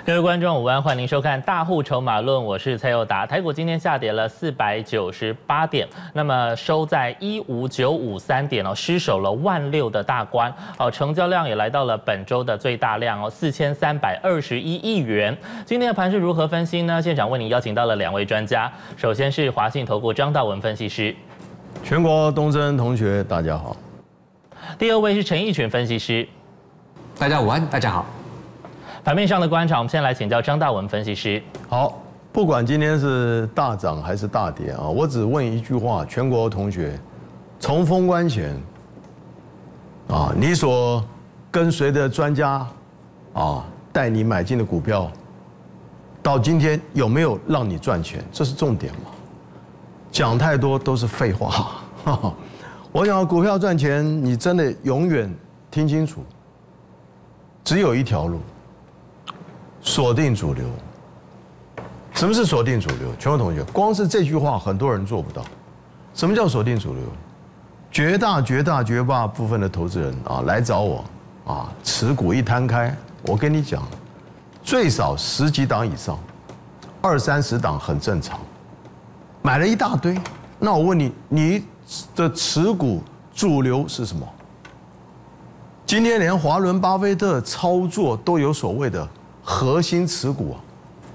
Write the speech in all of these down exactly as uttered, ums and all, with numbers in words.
各位观众午安，欢迎您收看《大户筹码论》，我是蔡佑达。台股今天下跌了四百九十八点，那么收在一五九五三点哦，失守了万六的大关哦，成交量也来到了本周的最大量哦，四千三百二十一亿元。今天的盘势如何分析呢？现场为您邀请到了两位专家，首先是华信投顾张大文分析师， 全国东升同学大家好。 第二位是陈奕群分析师， 大家午安，大家好。 盘面上的观察，我们先来请教张大文分析师。 好，不管今天是大涨还是大跌啊，我只问一句话，全国同学，从封关前啊，你所跟随的专家啊带你买进的股票，到今天有没有让你赚钱？这是重点嘛？讲太多都是废话。我讲股票赚钱，你真的永远听清楚，只有一条路。锁定主流。什么是锁定主流？全国同学，光是这句话，很多人做不到。什么叫锁定主流？绝大绝大绝大部分的投资人啊，来找我啊，持股一摊开，我跟你讲，最少十几档以上，二三十档很正常。买了一大堆，那我问你，你的持股主流是什么？今天连华伦巴菲特操作都有所谓的核心持股啊，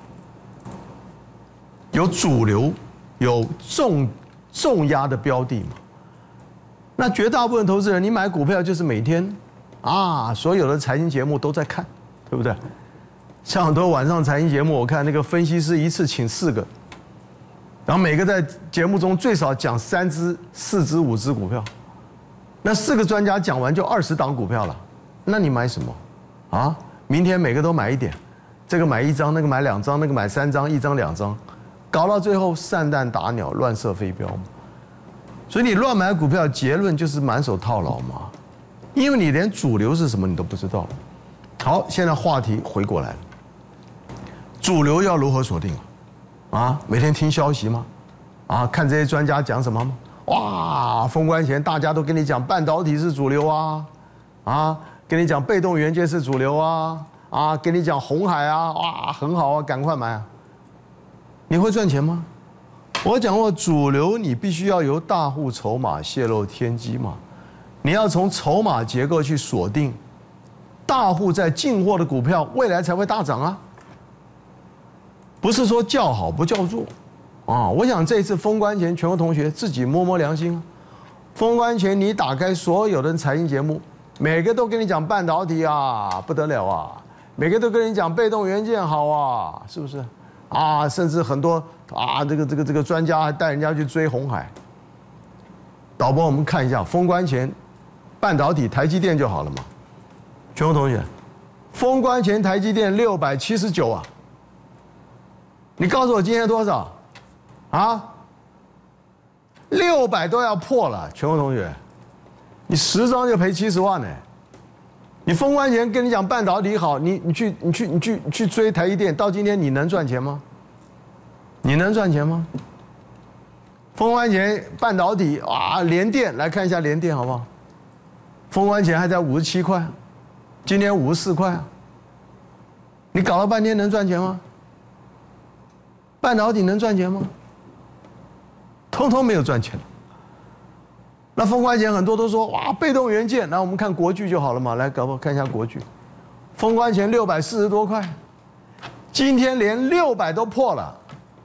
有主流，有重重压的标的嘛。那绝大部分投资人，你买股票就是每天啊，所有的财经节目都在看，对不对？像很多晚上财经节目，我看那个分析师一次请四个，然后每个在节目中最少讲三只、四只、五只股票，那四个专家讲完就二十档股票了，那你买什么啊？明天每个都买一点。这个买一张，那个买两张，那个买三张，一张两张，搞到最后散弹打鸟，乱射飞镖嘛。所以你乱买股票，结论就是满手套牢嘛，因为你连主流是什么你都不知道。好，现在话题回过来了，主流要如何锁定啊？每天听消息吗？啊，看这些专家讲什么吗？哇，封关前大家都跟你讲半导体是主流啊，啊，跟你讲被动元件是主流啊。啊，跟你讲红海啊，哇，很好啊，赶快买啊！你会赚钱吗？我讲过，主流你必须要由大户筹码泄露天机嘛，你要从筹码结构去锁定大户在进货的股票，未来才会大涨啊！不是说叫好不叫座啊！我想这次封关前，全国同学自己摸摸良心啊！封关前你打开所有的财经节目，每个都跟你讲半导体啊，不得了啊！每个都跟你讲被动元件好啊，是不是？啊，甚至很多啊，这个这个这个专家还带人家去追鸿海。导播，我们看一下封关前，半导体台积电就好了嘛。全国同学，封关前台积电六百七十九啊，你告诉我今天多少？啊，六百都要破了，全国同学，你十张就赔七十万呢。你封关前跟你讲半导体好，你你去你去你去你去追台积电，到今天你能赚钱吗？你能赚钱吗？封关前半导体啊，联电来看一下联电好不好？封关前还在五十七块，今天五十四块，你搞了半天能赚钱吗？半导体能赚钱吗？通通没有赚钱。那封关前很多都说哇被动元件，那我们看国巨就好了嘛，来搞不看一下国巨，封关前六百四十多块，今天连六百都破了。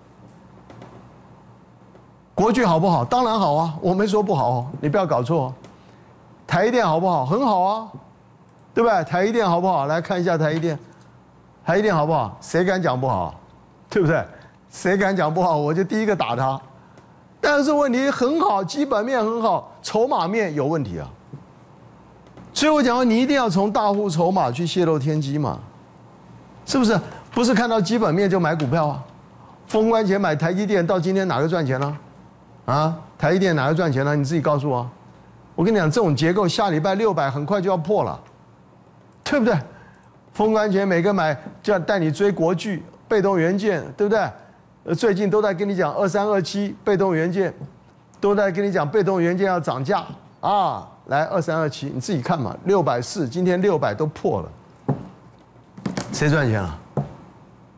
国巨好不好？当然好啊，我没说不好哦，你不要搞错。台积电好不好？很好啊，对不对？台积电好不好？来看一下台积电，台积电好不好？谁敢讲不好？对不对？谁敢讲不好，我就第一个打他。但是问题很好，基本面很好，筹码面有问题啊。所以我讲说，你一定要从大户筹码去泄露天机嘛，是不是？不是看到基本面就买股票啊。封关前买台积电，到今天哪个赚钱了？啊，台积电哪个赚钱了？你自己告诉我。我跟你讲，这种结构下礼拜六百很快就要破了，对不对？封关前每个买就要带你追国巨、被动元件，对不对？最近都在跟你讲二三二七被动元件，都在跟你讲被动元件要涨价啊！来二三二七，你自己看嘛，六百四，今天六百都破了，谁赚钱啊？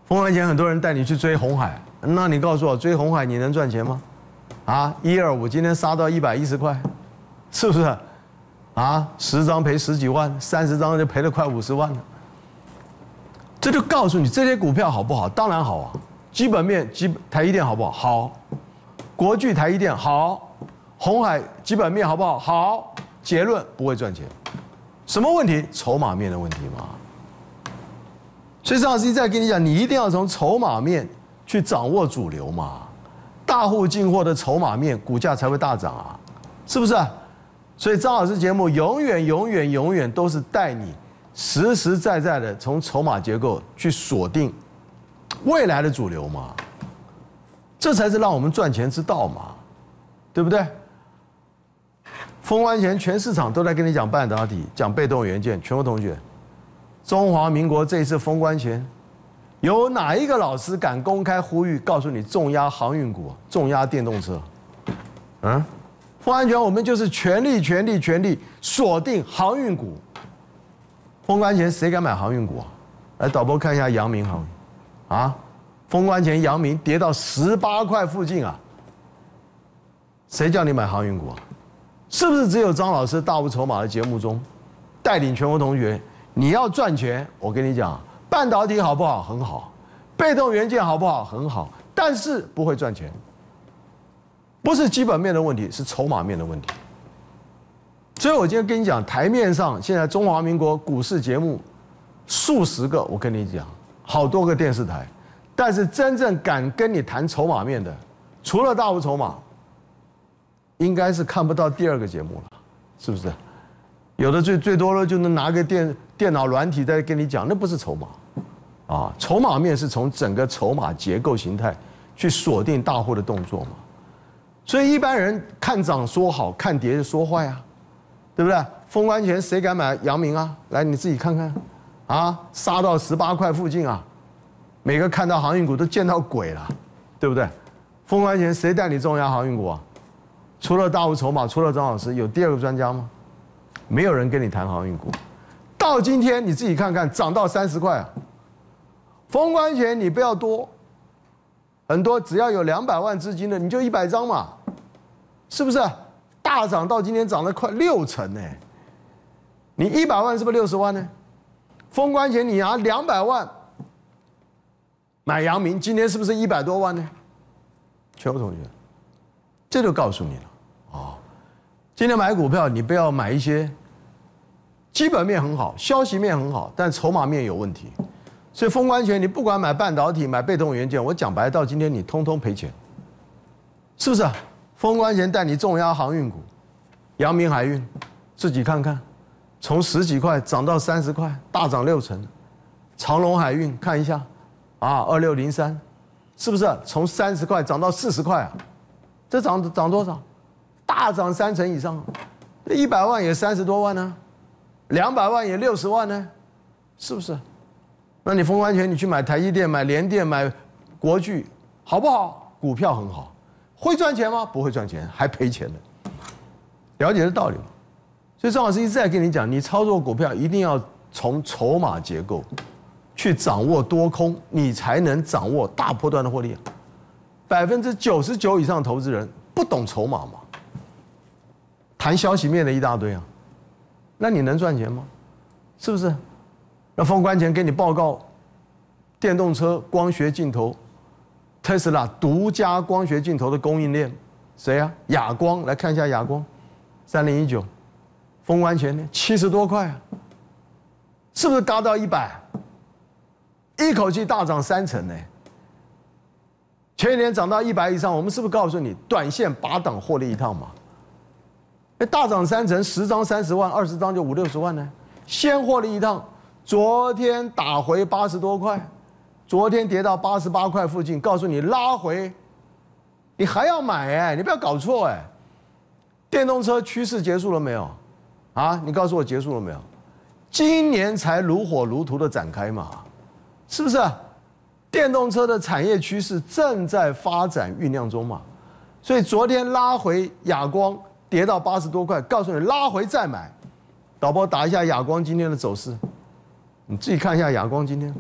封关前很多人带你去追鸿海，那你告诉我，追鸿海你能赚钱吗？啊，一二五今天杀到一百一十块，是不是？啊，十张赔十几万，三十张就赔了快五十万了。这就告诉你这些股票好不好？当然好啊，基本面基台积电好不好？好，国巨台积电好，鸿海基本面好不好？好，结论不会赚钱，什么问题？筹码面的问题嘛。所以张老师一再跟你讲，你一定要从筹码面去掌握主流嘛，大户进货的筹码面，股价才会大涨啊，是不是？所以张老师节目永远、永远、永远都是带你实实在在的从筹码结构去锁定未来的主流嘛，这才是让我们赚钱之道嘛，对不对？封关前全市场都在跟你讲半导体、讲被动元件，全国同学，中华民国这一次封关前，有哪一个老师敢公开呼吁，告诉你重压航运股、重压电动车？嗯？封关前我们就是全力、全力、全力锁定航运股。封关前谁敢买航运股啊？来，导播看一下阳明航运，啊，封关前阳明跌到十八块附近啊，谁叫你买航运股啊？是不是只有张老师大无筹码的节目中，带领全国同学，你要赚钱？我跟你讲，半导体好不好？很好，被动元件好不好？很好，但是不会赚钱。不是基本面的问题，是筹码面的问题。所以我今天跟你讲，台面上现在中华民国股市节目数十个，我跟你讲，好多个电视台，但是真正敢跟你谈筹码面的，除了大户筹码，应该是看不到第二个节目了，是不是？有的最最多了就能拿个电电脑软体在跟你讲，那不是筹码，啊，筹码面是从整个筹码结构形态去锁定大户的动作嘛。所以一般人看涨说好，看跌说坏啊，对不对？封关前谁敢买阳明啊？来你自己看看，啊，杀到十八块附近啊，每个看到航运股都见到鬼了，对不对？封关前谁带你重压航运股啊？除了大户筹码，除了张老师，有第二个专家吗？没有人跟你谈航运股。到今天你自己看看，涨到三十块啊。封关前你不要多，很多只要有两百万资金的，你就一百张嘛。是不是大涨到今天涨了快六成呢？你一百万是不是六十万呢？封关前你拿两百万买阳明，今天是不是一百多万呢？全国同学，这就告诉你了哦。今天买股票，你不要买一些基本面很好、消息面很好，但筹码面有问题。所以封关前你不管买半导体、买被动元件，我讲白到今天你通通赔钱，是不是？封关前带你重压航运股，阳明海运，自己看看，从十几块涨到三十块，大涨六成。长荣海运看一下，啊，二六零三，是不是从三十块涨到四十块啊？这涨涨多少？大涨三成以上，这一百万也三十多万呢、啊，两百万也六十万呢，是不是？那你封关前你去买台积电、买联电、买国巨，好不好？股票很好。会赚钱吗？不会赚钱，还赔钱的。了解这道理吗？所以张老师一直在跟你讲，你操作股票一定要从筹码结构去掌握多空，你才能掌握大波段的获利。百分之九十九以上的投资人不懂筹码嘛，谈消息面的一大堆啊，那你能赚钱吗？是不是？那封关前给你报告，电动车光学镜头。特斯拉独家光学镜头的供应链，谁啊？亚光，来看一下亚光，三零一九，封关前呢七十多块啊，是不是嘎到一百？一口气大涨三成呢？前一年涨到一百以上，我们是不是告诉你，短线拔档获利一趟嘛？哎，大涨三成，十张三十万，二十张就五六十万呢，先获利一趟。昨天打回八十多块。昨天跌到八十八块附近，告诉你拉回，你还要买哎，你不要搞错哎。电动车趋势结束了没有？啊，你告诉我结束了没有？今年才如火如荼的展开嘛，是不是？电动车的产业趋势正在发展酝酿中嘛，所以昨天拉回亚光跌到八十多块，告诉你拉回再买。导播打一下亚光今天的走势，你自己看一下亚光今天。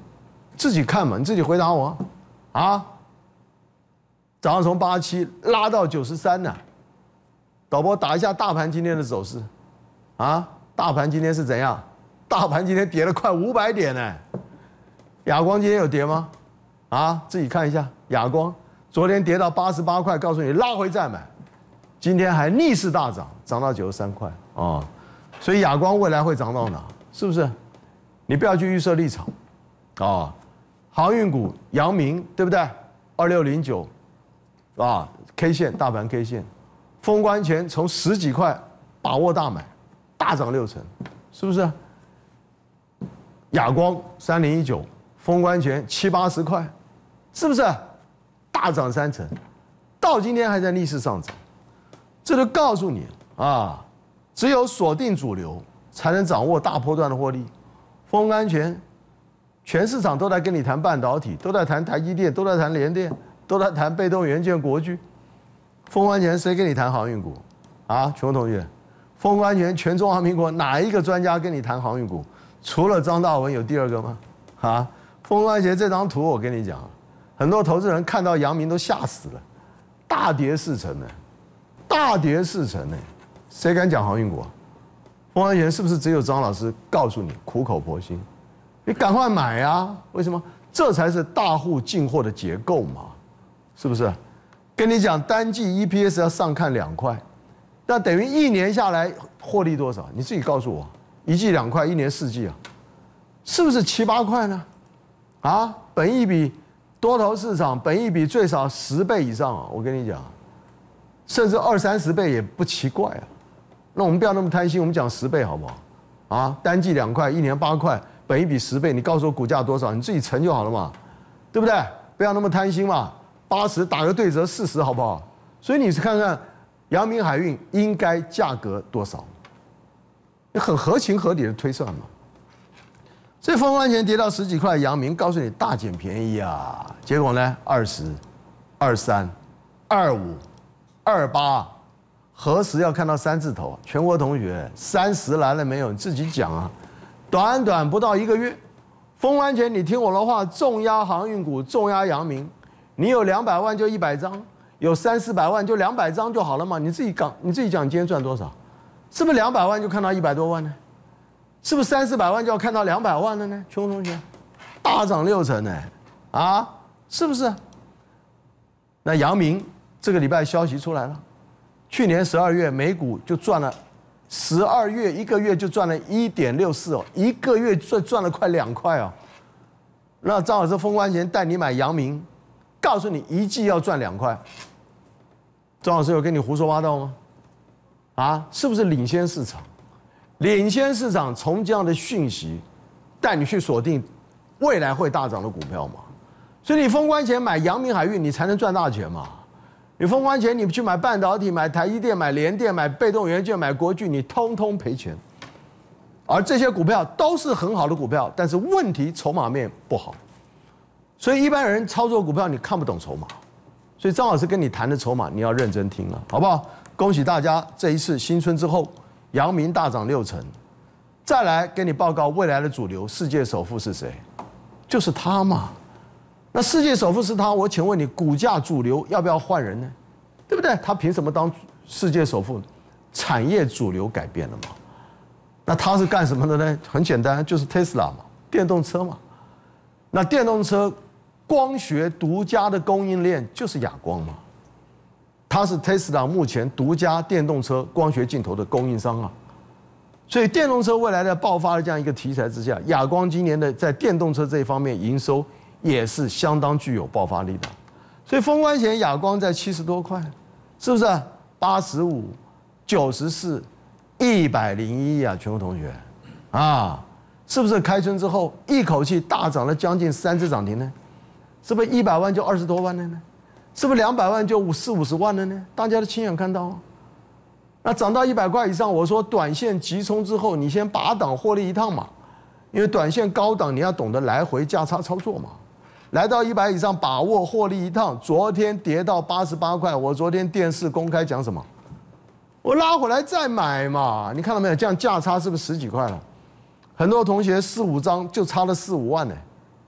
自己看嘛，你自己回答我，啊？早上从八十七拉到九十三呢，导播打一下大盘今天的走势，啊？大盘今天是怎样？大盘今天跌了快五百点呢。亚光今天有跌吗？啊，自己看一下，亚光昨天跌到八十八块，告诉你拉回再买，今天还逆势大涨，涨到九十三块啊。所以亚光未来会涨到哪？是不是？你不要去预设立场，啊，航运股阳明对不对？二六零九，啊 ，K 线大盘 K 线，封关前从十几块把握大买，大涨六成，是不是？亚光三零一九，封关前七八十块，是不是？大涨三成，到今天还在逆势上涨，这就告诉你啊，只有锁定主流，才能掌握大波段的获利。封关前，全市场都在跟你谈半导体，都在谈台积电，都在谈联电，都在谈被动元件、国巨。封关前谁跟你谈航运股？啊，全国同学，封关前全中华民国哪一个专家跟你谈航运股？除了张大文，有第二个吗？啊，封关前这张图我跟你讲，很多投资人看到阳明都吓死了，大跌四成呢，大跌四成呢，谁敢讲航运股啊？封关前是不是只有张老师告诉你苦口婆心？你赶快买啊！为什么？这才是大户进货的结构嘛，是不是？跟你讲，单季 E P S 要上看两块，那等于一年下来获利多少？你自己告诉我，一季两块，一年四季啊，是不是七八块呢？啊，本益比多头市场本益比最少十倍以上啊！我跟你讲，甚至二三十倍也不奇怪啊。那我们不要那么贪心，我们讲十倍好不好？啊，单季两块，一年八块，本益比十倍，你告诉我股价多少，你自己乘就好了嘛，对不对？不要那么贪心嘛，八十打个对折四十好不好？所以你是看看阳明海运应该价格多少，你很合情合理的推算嘛。所以封关前跌到十几块，阳明告诉你大捡便宜啊，结果呢，二十、二三、二五、二八。何时要看到三字头？全国同学，三十来了没有？你自己讲啊！短短不到一个月，封关前你听我的话，重压航运股，重压阳明，你有两百万就一百张，有三四百万就两百张就好了嘛。你自己讲，你自己讲，你今天赚多少？是不是两百万就看到一百多万呢？是不是三四百万就要看到两百万了呢？全国同学，大涨六成呢，啊，是不是？那阳明这个礼拜消息出来了。去年十二月美股就赚了，十二月一个月就赚了一点六四哦，一个月赚赚了快两块哦。那张老师封关前带你买阳明，告诉你一季要赚两块。张老师有跟你胡说八道吗？啊，是不是领先市场？领先市场从这样的讯息带你去锁定未来会大涨的股票嘛？所以你封关前买阳明海运，你才能赚大钱嘛。你封关前，你去买半导体、买台积电、买联电、买被动元件、买国巨，你通通赔钱。而这些股票都是很好的股票，但是问题筹码面不好，所以一般人操作股票你看不懂筹码，所以张老师跟你谈的筹码你要认真听了，好不好？恭喜大家，这一次新春之后，阳明大涨六成。再来跟你报告未来的主流，世界首富是谁？就是他嘛。那世界首富是他，我请问你，股价主流要不要换人呢？对不对？他凭什么当世界首富？产业主流改变了嘛？那他是干什么的呢？很简单，就是 Tesla 嘛，电动车嘛。那电动车光学独家的供应链就是亚光嘛，它是 Tesla 目前独家电动车光学镜头的供应商啊。所以电动车未来的爆发的这样一个题材之下，亚光今年的在电动车这一方面营收也是相当具有爆发力的，所以封关前亚光在七十多块，是不是？八十五、九十四、一百零一啊，全国同学，啊，是不是开春之后一口气大涨了将近三只涨停呢？是不是一百万就二十多万了呢？是不是两百万就五四五十万了呢？大家都亲眼看到啊。那涨到一百块以上，我说短线急冲之后，你先拔档获利一趟嘛，因为短线高档你要懂得来回价差操作嘛。来到一百以上，把握获利一趟。昨天跌到八十八块，我昨天电视公开讲什么？我拉回来再买嘛。你看到没有？这样价差是不是十几块了？很多同学四五张就差了四五万呢，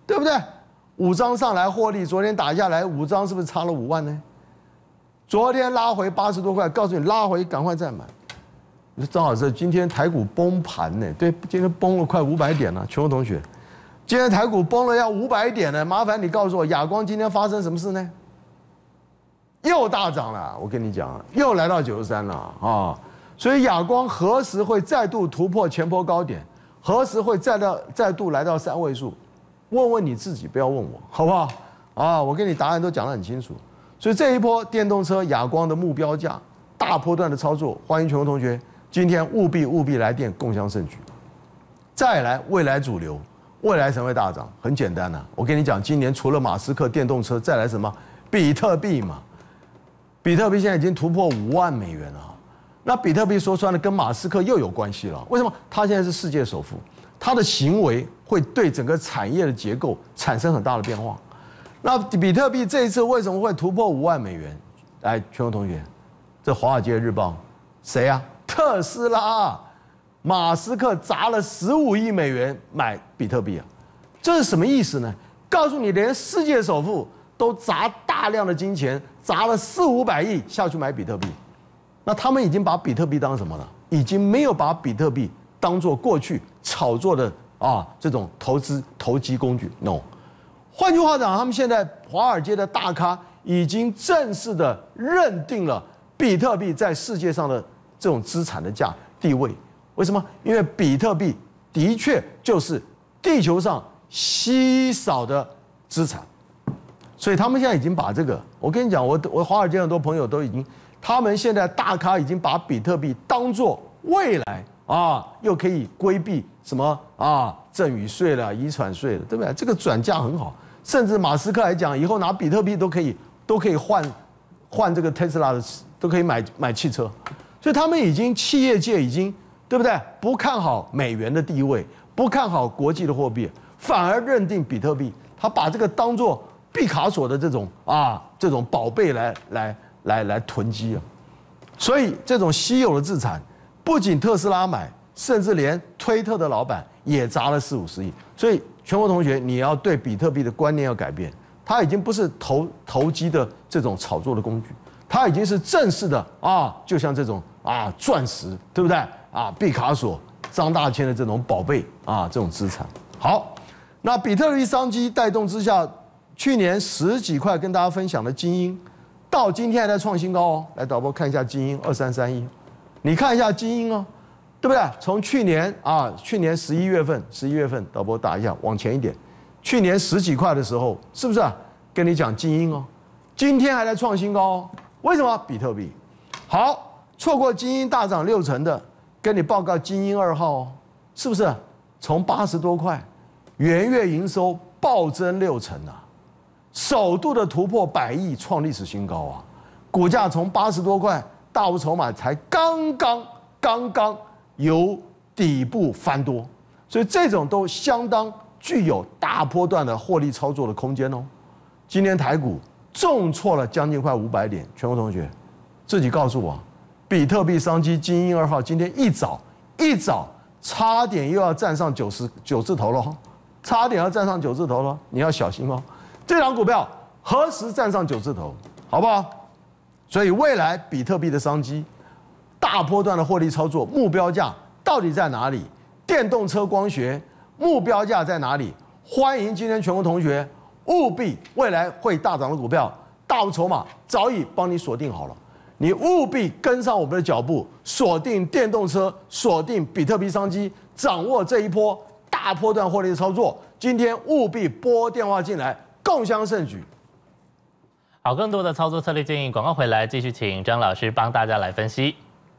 对不对？五张上来获利，昨天打下来五张是不是差了五万呢？昨天拉回八十多块，告诉你拉回赶快再买。张老师，今天台股崩盘呢？对，今天崩了快五百点了，全国同学，今天台股崩了要五百点呢，麻烦你告诉我，亚光今天发生什么事呢？又大涨了，我跟你讲，又来到九十三了啊！所以亚光何时会再度突破前波高点？何时会再到再度来到三位数？问问你自己，不要问我，好不好？啊，我跟你答案都讲得很清楚。所以这一波电动车亚光的目标价大波段的操作，欢迎全国同学今天务必务必来电共襄盛举。再来，未来主流，未来谁会大涨？很简单啊，我跟你讲，今年除了马斯克电动车，再来什么？比特币嘛。比特币现在已经突破五万美元了。那比特币说穿了跟马斯克又有关系了。为什么？他现在是世界首富，他的行为会对整个产业的结构产生很大的变化。那比特币这一次为什么会突破五万美元？来，全国同学，这《华尔街日报》谁啊？特斯拉，马斯克砸了十五亿美元买比特币啊，这是什么意思呢？告诉你，连世界首富都砸大量的金钱，砸了四五百亿下去买比特币。那他们已经把比特币当什么了？已经没有把比特币当作过去炒作的啊这种投资投机工具 ，no。换句话讲，他们现在华尔街的大咖已经正式的认定了比特币在世界上的这种资产的价地位。为什么？因为比特币的确就是地球上稀少的资产。所以他们现在已经把这个，我跟你讲，我我华尔街很多朋友都已经，他们现在大咖已经把比特币当作未来啊，又可以规避什么啊赠与税了、遗产税了，对不对？这个转嫁很好，甚至马斯克来讲，以后拿比特币都可以都可以换换这个特斯拉的，都可以买买汽车，所以他们已经企业界已经对不对？不看好美元的地位，不看好国际的货币，反而认定比特币，他把这个当作毕卡索的这种啊这种宝贝来来来来囤积啊，所以这种稀有的资产，不仅特斯拉买，甚至连推特的老板也砸了四五十亿。所以全国同学，你要对比特币的观念要改变，它已经不是投投机的这种炒作的工具，它已经是正式的啊，就像这种啊钻石，对不对啊？毕卡索、张大千的这种宝贝啊，这种资产。好，那比特币商机带动之下。去年十几块跟大家分享的精英，到今天还在创新高哦。来，导播看一下精英二三三一，你看一下精英哦，对不对？从去年啊，去年十一月份，十一月份，导播打一下，往前一点，去年十几块的时候，是不是啊？跟你讲精英哦，今天还在创新高哦。为什么？比特币。好，错过精英大涨六成的，跟你报告精英二号哦，是不是？从八十多块，元月营收暴增六成啊！首度的突破百亿，创历史新高啊！股价从八十多块，大无筹码才刚刚刚刚由底部翻多，所以这种都相当具有大波段的获利操作的空间哦。今天台股重挫了将近快五百点，全国同学自己告诉我，比特币商机精英二号今天一早一早差点又要站上九十九字头了，差点要站上九字头了，你要小心哦。这档股票何时站上九字头，好不好？所以未来比特币的商机，大波段的获利操作目标价到底在哪里？电动车光学目标价在哪里？欢迎今天全国同学务必未来会大涨的股票，大无筹码早已帮你锁定好了，你务必跟上我们的脚步，锁定电动车，锁定比特币商机，掌握这一波大波段获利的操作。今天务必拨电话进来。共襄盛举。 好，更多的操作策略建议，广告回来继续请张老师帮大家来分析。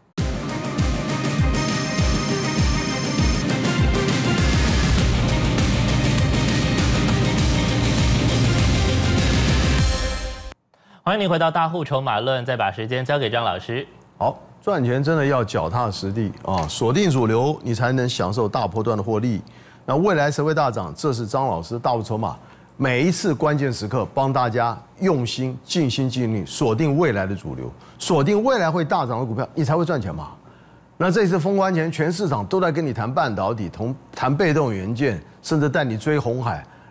欢迎您回到大户筹码论，再把时间交给张老师。 好，赚钱真的要脚踏实地啊，锁定主流，你才能享受大波段的获利。那未来谁会大涨？这是张老师大户筹码。每一次关键时刻，帮大家用心、尽心尽力锁定未来的主流，锁定未来会大涨的股票，你才会赚钱嘛。那这次封关前，全市场都在跟你谈半导体、同谈被动元件，甚至带你追鸿海，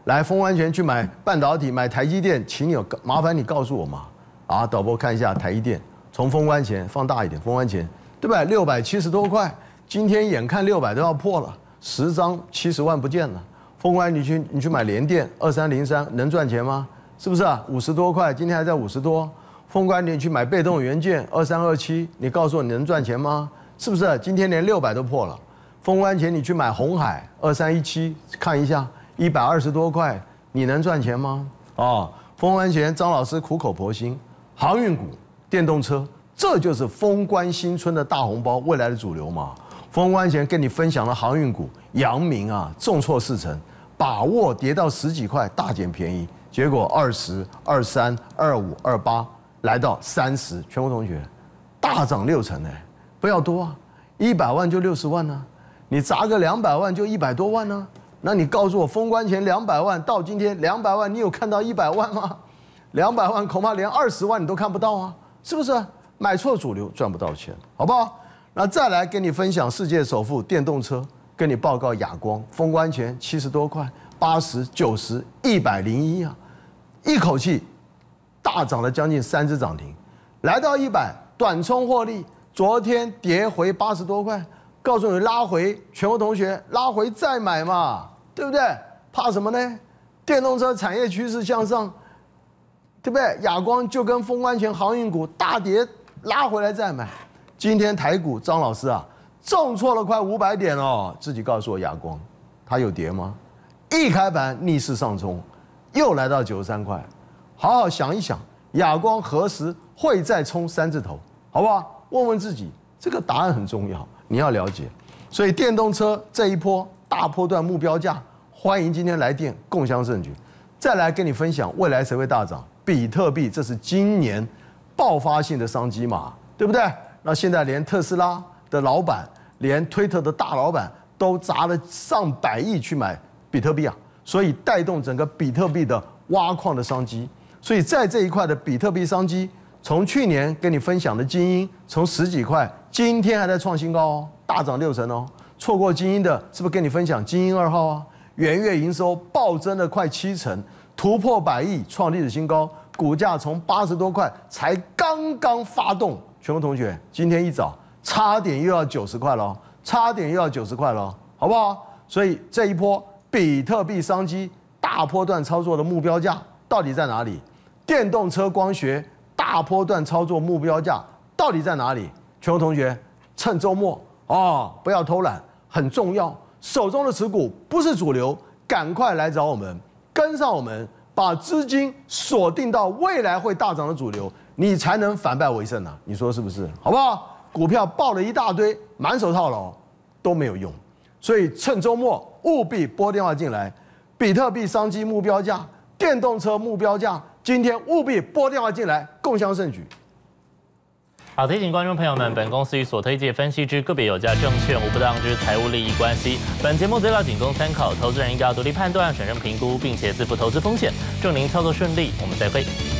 来，封关前去买半导体，买台积电，请你麻烦你告诉我嘛。啊，导播看一下台积电，从封关前放大一点，封关前对不对？六百七十多块，今天眼看六百都要破了，十张七十万不见了。封关你去你去买联电二三零三，能赚钱吗？是不是啊？五十多块，今天还在五十多。封关你去买被动元件二三二七，你告诉我你能赚钱吗？是不是？今天连六百都破了。封关前你去买鸿海二三一七，看一下一百二十多块，你能赚钱吗？哦，封关前张老师苦口婆心，航运股、电动车，这就是封关新春的大红包，未来的主流嘛。封关前跟你分享了航运股，阳明啊重挫四成，把握跌到十几块大捡便宜，结果二十二三二五二八来到三十，全国同学大涨六成哎，不要多啊，一百万就六十万呢、啊，你砸个两百万就一百多万呢、啊。那你告诉我，封关前两百万到今天两百万，你有看到一百万吗？两百万恐怕连二十万你都看不到啊，是不是？买错主流赚不到钱，好不好？那再来跟你分享世界首富电动车，跟你报告亚光，封关前七十多块，八十、九十、一百零一啊，一口气大涨了将近三只涨停，来到一百，短冲获利，昨天跌回八十多块，告诉你拉回，全国同学拉回再买嘛，对不对？怕什么呢？电动车产业趋势向上。对不对？亚光就跟封关前航运股大跌拉回来再买，今天台股张老师啊重挫了快五百点哦，自己告诉我亚光，它有跌吗？一开盘逆势上冲，又来到九十三块，好好想一想，亚光何时会再冲三字头？好不好？问问自己，这个答案很重要，你要了解。所以电动车这一波大波段目标价，欢迎今天来电共襄盛举。再来跟你分享未来谁会大涨。比特币，这是今年爆发性的商机嘛，对不对？那现在连特斯拉的老板，连推特的大老板都砸了上百亿去买比特币啊，所以带动整个比特币的挖矿的商机。所以在这一块的比特币商机，从去年跟你分享的精英，从十几块，今天还在创新高哦，大涨六成哦。错过精英的，是不是跟你分享精英二号啊？元月营收暴增了快七成。突破百亿，创历史新高，股价从八十多块才刚刚发动，全国同学，今天一早差点又要九十块了，差点又要九十块了，好不好？所以这一波比特币商机大波段操作的目标价到底在哪里？电动车光学大波段操作目标价到底在哪里？全国同学，趁周末哦，不要偷懒，很重要。手中的持股不是主流，赶快来找我们。跟上我们，把资金锁定到未来会大涨的主流，你才能反败为胜啊！你说是不是？好不好？股票爆了一大堆，满手套牢都没有用，所以趁周末务必拨电话进来。比特币商机目标价、电动车目标价，今天务必拨电话进来，共襄盛举。 好，提醒观众朋友们，本公司与所推介分析之个别有价证券无不当之财务利益关系。本节目资料仅供参考，投资人应该要独立判断、审慎评估，并且自负投资风险。祝您操作顺利，我们再会。